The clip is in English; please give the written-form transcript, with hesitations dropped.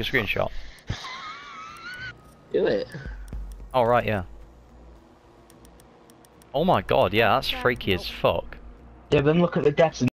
a screenshot. Do it. Oh right, yeah. Oh my god, yeah, that's freaky as fuck. Yeah, then look at the deaths.